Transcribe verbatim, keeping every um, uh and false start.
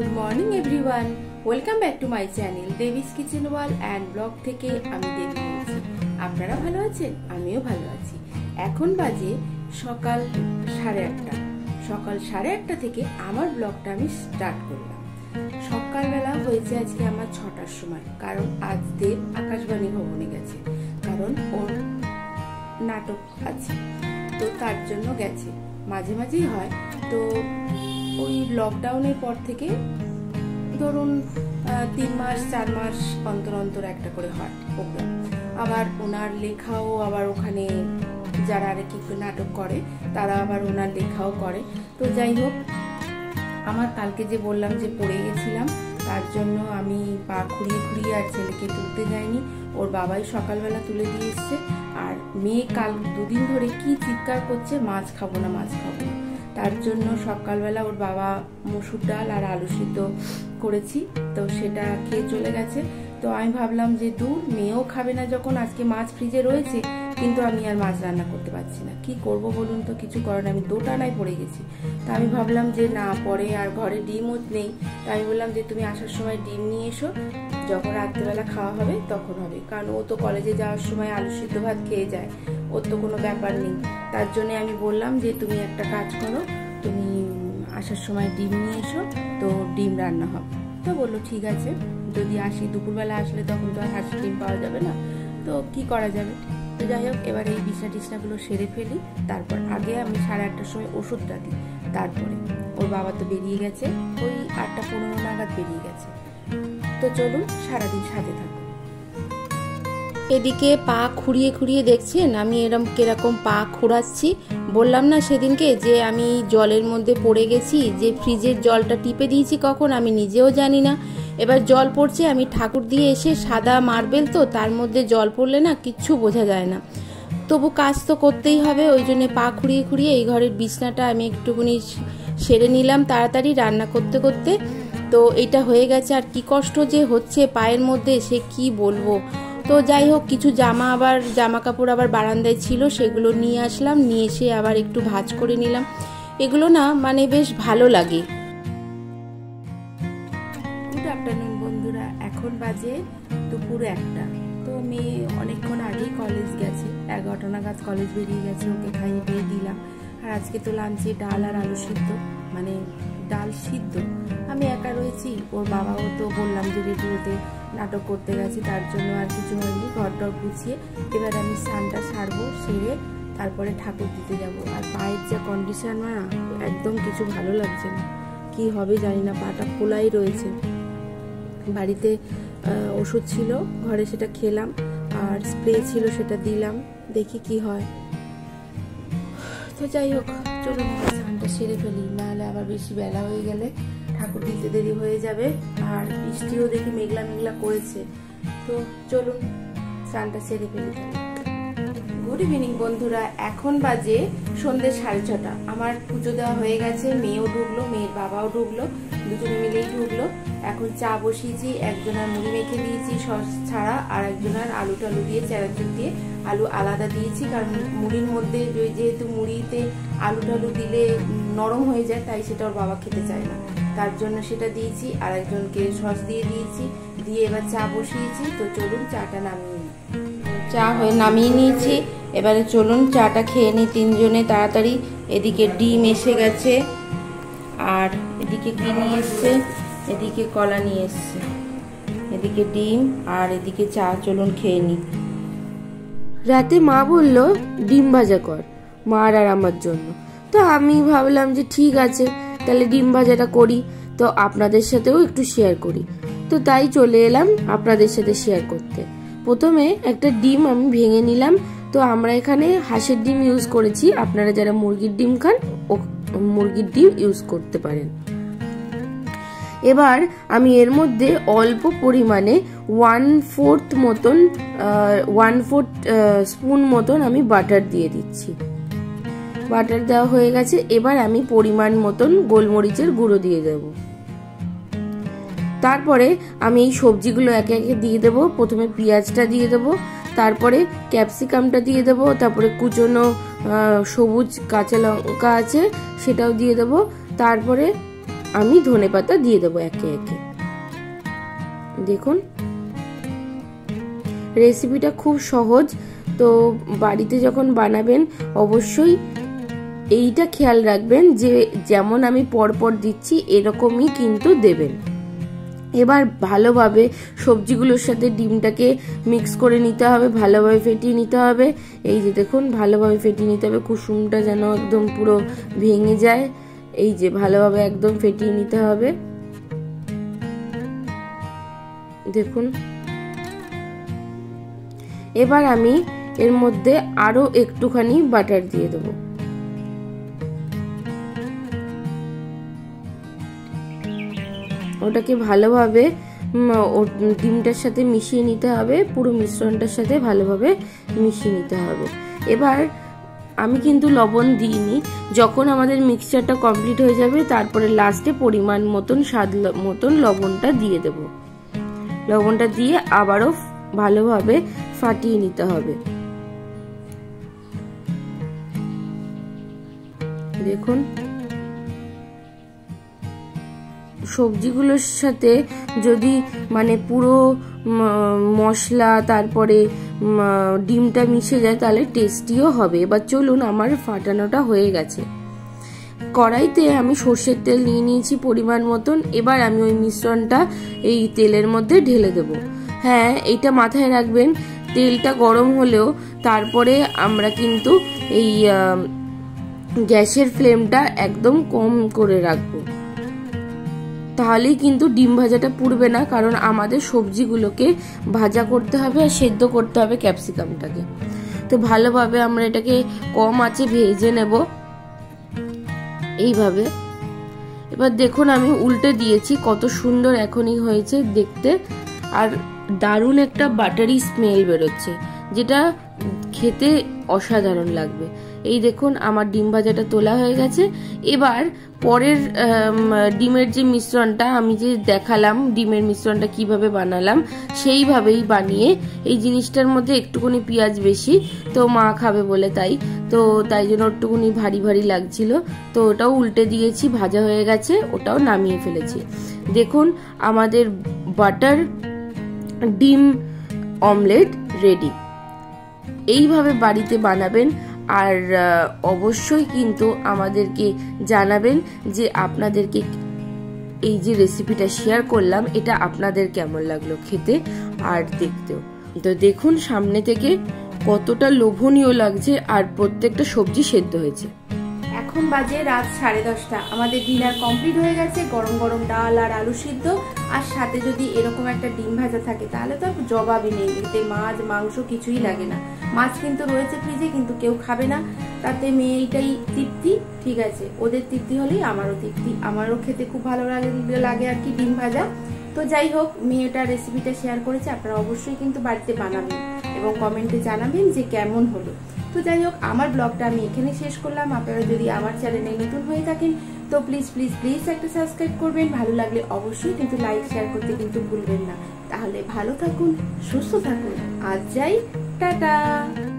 Good morning everyone, welcome back to my channel Debi's kitchen wall and blog থেকে আমি দেবী বলছি। আপনারা ভালো আছেন? আমিও ভালো আছি। এখন বাজে সকাল সাড়ে আটটা। সকাল সাড়ে আটটা থেকে আমার ব্লগটা আমি স্টার্ট করলাম। সকালবেলা হয়েছে আজকে আমার ছটার সময়, কারণ আজ দেব আকাশবাণী ভবনে গেছে, কারণ ওর নাটক আছে, তো তার জন্য গেছে। মাঝে মাঝেই হয়, তো ওই লকডাউনের পর থেকে ধরুন তিন মাস চার মাস অন্তর অন্তর একটা করে হয় প্রোগ্রাম। আবার ওনার লেখাও, আবার ওখানে যারা আর কি নাটক করে তারা আবার ওনার লেখাও করে। তো যাই হোক, আমার কালকে যে বললাম যে পড়ে গেছিলাম, তার জন্য আমি পা খুঁড়িয়ে খুঁড়িয়ে আর ছেলেকে তুলতে যাইনি, ওর বাবাই সকালবেলা তুলে দিয়ে এসছে। আর মেয়ে কাল দুদিন ধরে কি চিৎকার করছে, মাছ খাবো না মাছ খাবো না, তার জন্য সকালবেলা ওর বাবা মসুর ডাল আর আলু সিদ্ধ করেছি, তো সেটা খেয়ে চলে গেছে। তো আমি ভাবলাম যে দূর, মেয়েও খাবে না যখন, আজকে মাছ ফ্রিজে রয়েছে, কিন্তু আমি আর মাছ রান্না করতে পারছি না, কি করব বলুন তো, কিছু করার আমি দোটানায় পড়ে গেছি। তা আমি ভাবলাম যে না, পরে আর ঘরে ডিমও নেই, তাই আমি বললাম যে তুমি আসার সময় ডিম নিয়ে এসো, যখন রাত্রেবেলা খাওয়া হবে তখন হবে, কারণ ও তো কলেজে যাওয়ার সময় আলু সিদ্ধ ভাত খেয়ে যায়, ওর তো কোনো ব্যাপার নেই। তার জন্য আমি বললাম যে তুমি একটা কাজ করো, তুমি আসার সময় ডিম নিয়ে এসো, তো ডিম রান্না হবে। তো বললো ঠিক আছে, যদি আসি দুপুরবেলা আসলে তখন তো আর হাঁসের ডিম পাওয়া যাবে না, তো কি করা যাবে। তো যাই হোক, এবার এই বিছনা টিছনাগুলো সেরে ফেলি, তারপর আগে আমি সাড়ে আটটার সময় ওষুধটা দিই, তারপরে ওর বাবা তো বেরিয়ে গেছে, ওই আটটা পনেরো নাগাদ বেরিয়ে গেছে। তো চলুন সারাদিন সাথে থাকুন। এদিকে পা খুঁড়িয়ে খুঁড়িয়ে দেখছেন আমি এরকম কিরকম পা খুঁড়াচ্ছি। বললাম না সেদিনকে যে আমি জলের মধ্যে পড়ে গেছি, যে ফ্রিজের জলটা টিপে দিয়েছি কখন আমি নিজেও জানি না। এবার জল পড়ছে, আমি ঠাকুর দিয়ে এসে সাদা মার্বেল, তো তার মধ্যে জল পড়লে না কিচ্ছু বোঝা যায় না, তবু কাজ তো করতেই হবে, ওই জন্য পা খুঁড়িয়ে খুঁড়িয়ে এই ঘরের বিছনাটা আমি একটুখানি সেরে নিলাম তাড়াতাড়ি রান্না করতে করতে। তো এটা হয়ে গেছে, আর কি কষ্ট যে হচ্ছে পায়ের মধ্যে সে কি বলবো। তো যাই হোক, কিছু জামা আবার জামা কাপড় আবার বারান্দায় ছিল, সেগুলো নিয়ে আসলাম, নিয়ে এসে আবার একটু ভাঁজ করে নিলাম। এগুলো না মানে বেশ ভালো লাগে। গুড আফটারনুন বন্ধুরা, এখন বাজে দুপুর একটা। তো মেয়ে অনেকক্ষণ আগেই কলেজ গেছে, এগারোটা নাগাদ কলেজ বেরিয়ে গেছে, ওকে খাইয়ে দিয়ে দিলাম। আর আজকে তো লাঞ্চে ডাল আর আলু সিদ্ধ, মানে ডাল সিদ্ধ। আমি একা রয়েছি, ওর বাবাও তো বললাম যে রেডিওতে নাটক করতে গেছে, তার জন্য আর কিছু হয়নি। ঘরটা গুছিয়ে এবার আমি স্নানটা সারবো, সেরে তারপরে ঠাকুর দিতে যাব। আর পায়ের যে কন্ডিশন না, একদম কিছু ভালো লাগছে না, কি হবে জানি না, পাটা ফোলাই রয়েছে। বাড়িতে ওষুধ ছিল ঘরে, সেটা খেলাম, আর স্প্রে ছিল সেটা দিলাম, দেখি কি হয়। তো যাই হোক, চলুন স্নানটা সেরে ফেলি, নাহলে আবার বেশি বেলা হয়ে গেলে ঠাকুর দিতে দেরি হয়ে যাবে। আর বৃষ্টিও দেখি মেঘলা মেঘলা করেছে, তো চলুন স্নানটা সেরে ফেলি। গুড ইভিনিং বন্ধুরা, এখন বাজে সন্ধ্যে সাড়ে ছটা। আমার পুজো দেওয়া হয়ে গেছে, মেয়েও ঢুকলো, মেয়ের বাবাও ঢুকলো, দুজনে মিলেই ঢুকলো। এখন চা বসিয়েছি, একজনের মুড়ি মেখে দিয়েছি সস ছাড়া, আর একজনের আলু টালু দিয়ে চানাচুর দিয়ে আলু আলাদা দিয়েছি, কারণ মুড়ির মধ্যে যেহেতু মুড়িতে আলু টালু দিলে নরম হয়ে যায়, তাই সেটা ওর বাবা খেতে চায় না, তার জন্য সেটা দিয়েছি। আর একজনকে সস দিয়ে দিয়েছি, দিয়ে এবার চা বসিয়েছি। তো চলুন চাটা নামিয়ে নিই। চা হয়ে নামিয়ে নিয়েছি, এবারে চলুন চাটা খেয়ে নিই তিনজনে তাড়াতাড়ি। এদিকে ডিম এসে গেছে, আর এদিকে কি নিয়ে এসছে, এদিকে কলা নিয়ে এসছে, এদিকে ডিম, আর এদিকে চা। চলুন খেয়ে নিই। রাতে মা বলল ডিম ভাজা কর মার আর আমার জন্য, তো আমি ভাবলাম যে ঠিক আছে, তাহলে ডিম ভাজাটা করি, তো আপনাদের সাথেও একটু শেয়ার করি। তো তাই চলে এলাম আপনাদের সাথে শেয়ার করতে। প্রথমে একটা ডিম আমি ভেঙে নিলাম। তো আমরা এখানে হাঁসের ডিম ইউজ করেছি, আপনারা যারা মুরগির ডিম খান ও মুরগির ডিম ইউজ করতে পারেন। এবার আমি এর মধ্যে অল্প পরিমাণে ওয়ান ফোর্থ মতন ওয়ান ফোর্থ স্পুন মতন আমি বাটার দিয়ে দিচ্ছি। বাটার দেওয়া হয়ে গেছে, এবার আমি পরিমাণ মতন গোলমরিচের গুঁড়ো দিয়ে দেব। তারপরে আমি এই সবজিগুলো একে একে দিয়ে দেবো। প্রথমে পেঁয়াজটা দিয়ে দেবো, তারপরে ক্যাপসিকামটা দিয়ে দেবো, তারপরে কুচনো সবুজ কাঁচা লঙ্কা আছে সেটাও দিয়ে দেবো, তারপরে আমি ধনেপাতা দিয়ে দেবো একে একে। দেখুন রেসিপিটা খুব সহজ, তো বাড়িতে যখন বানাবেন অবশ্যই এইটা খেয়াল রাখবেন যে যেমন আমি পরপর দিচ্ছি এরকমই কিন্তু দেবেন। এবার ভালোভাবে সবজিগুলোর সাথে ডিমটাকে মিক্স করে নিতে হবে, ভালোভাবে ফেটিয়ে নিতে হবে। এই যে দেখুন ভালোভাবে ফেটিয়ে নিতে হবে, কুসুমটা যেন একদম পুরো ভেঙে যায়। এই যে ভালোভাবে একদম ফেটিয়ে নিতে হবে। দেখুন এবার আমি এর মধ্যে আরো একটুখানি বাটার দিয়ে দেবো। ওটাকে ভালোভাবে ডিমটার সাথে মিশিয়ে নিতে হবে, পুরো মিশ্রণটার সাথে ভালোভাবে মিশিয়ে নিতে হবে। এবার আমি কিন্তু লবণ দিইনি, যখন আমাদের মিক্সচারটা কমপ্লিট হয়ে যাবে তারপরে লাস্টে পরিমাণ মতন স্বাদ মতন লবণটা দিয়ে দেব। লবণটা দিয়ে আবারও ভালোভাবে ফাটিয়ে নিতে হবে। দেখুন সবজিগুলোর সাথে যদি মানে পুরো মশলা তারপরে ডিমটা মিশে যায় তাহলে টেস্টিও হবে। এবার চলুন, আমার ফাটানোটা হয়ে গেছে। কড়াইতে আমি সর্ষের তেল নিয়ে নিয়েছি পরিমাণ মতন। এবার আমি ওই মিশ্রণটা এই তেলের মধ্যে ঢেলে দেব। হ্যাঁ, এইটা মাথায় রাখবেন, তেলটা গরম হলেও তারপরে আমরা কিন্তু এই গ্যাসের ফ্লেমটা একদম কম করে রাখবো, তাহলেই কিন্তু ডিম ভাজাটা পুড়বে না। কারণ আমাদের সবজিগুলোকে ভাজা করতে হবে আর সেদ্ধ করতে হবে ক্যাপসিকামটাকে। তো ভালোভাবে আমরা এটাকে কম আঁচে ভেজে নেব এইভাবে। এবার দেখুন আমি উল্টে দিয়েছি, কত সুন্দর এখনই হয়েছে দেখতে, আর দারুণ একটা বাটারি স্মেল বেরোচ্ছে, যেটা খেতে অসাধারণ লাগবে। এই দেখুন আমার ডিম ভাজাটা তোলা হয়ে গেছে। এবার পরের ডিমের যে মিশ্রণটা আমি যে দেখালাম, ডিমের মিশ্রণটা কিভাবে বানালাম সেইভাবেই বানিয়ে, এই জিনিসটার মধ্যে একটুখানি পেঁয়াজ বেশি, তো মা খাবে বলে তাই তো তাই জন্য একটুখানি ভারী ভারী লাগছিল, তো ওটাও উল্টে দিয়েছি, ভাজা হয়ে গেছে, ওটাও নামিয়ে ফেলেছি। দেখুন আমাদের বাটার ডিম অমলেট রেডি। এইভাবে বাড়িতে বানাবেন আর অবশ্যই কিন্তু আমাদেরকে জানাবেন যে আপনাদেরকে এই যে রেসিপিটা শেয়ার করলাম এটা আপনাদের কেমন লাগলো খেতে আর দেখতেও। তো দেখুন সামনে থেকে কতটা লোভনীয় লাগছে আর প্রত্যেকটা সবজি সেদ্ধ হয়েছে। এখন বাজে রাত সাড়ে দশটা, আমাদের ডিনার কমপ্লিট হয়ে গেছে। গরম গরম ডাল আর আলু সিদ্ধ, আর সাথে যদি এরকম একটা ডিম ভাজা থাকে তাহলে তো জবাবই নেই। এতে মাছ মাংস কিছুই লাগে না। মাছ কিন্তু রয়েছে ফ্রিজে, কিন্তু কেউ খাবে না, তাতে মেয়েটাই তৃপ্তি। ঠিক আছে, ওদের তৃপ্তি হলেই আমারও তৃপ্তি, আমারও খেতে খুব ভালো লাগে লাগে আর কি ডিম ভাজা। তো যাই হোক, মেয়েটা রেসিপিটা শেয়ার করেছে, আপনারা অবশ্যই কিন্তু বাড়িতে বানাবেন এবং কমেন্টে জানাবেন যে কেমন হলো। তো যাই হোক, আমার ব্লগটা আমি এখানে শেষ করলাম। আপনারা যদি আমার চ্যানেলে নতুন হয়ে থাকেন তো প্লিজ প্লিজ প্লিজ একটা সাবস্ক্রাইব করবেন। ভালো লাগলে অবশ্যই কিন্তু লাইক শেয়ার করতে কিন্তু ভুলবেন না। তাহলে ভালো থাকুন, সুস্থ থাকুন। আজ যাই, টাটা।